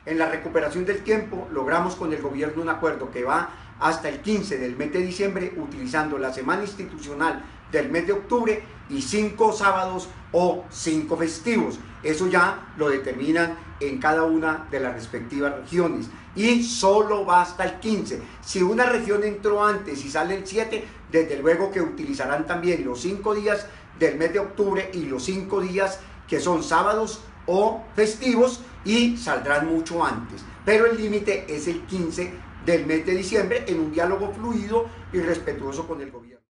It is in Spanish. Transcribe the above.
En la recuperación del tiempo logramos con el gobierno un acuerdo que va hasta el 15 del mes de diciembre, utilizando la semana institucional del mes de octubre y 5 sábados o 5 festivos. Eso ya lo determinan en cada una de las respectivas regiones y solo va hasta el 15. Si una región entró antes y sale el 7, desde luego que utilizarán también los 5 días del mes de octubre y los 5 días que son sábados o festivos y saldrán mucho antes. Pero el límite es el 15 del mes de diciembre en un diálogo fluido y respetuoso con el gobierno.